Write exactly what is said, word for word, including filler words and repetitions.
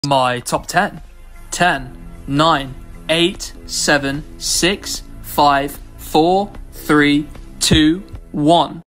My top ten. ten, nine, eight, seven, six, five, four, three, two, one.